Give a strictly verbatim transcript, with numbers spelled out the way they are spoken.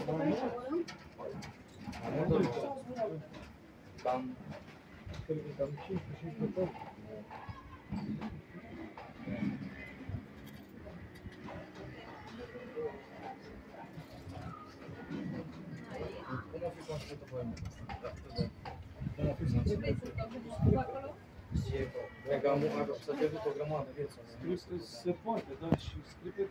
Cam... Cred că cam cincisprezece tot. Cum o fi construită poema asta? Cum a fi scrisă? Și cred că am să pierdut o grămadă de vieți. Scris că se poate, da, și scrie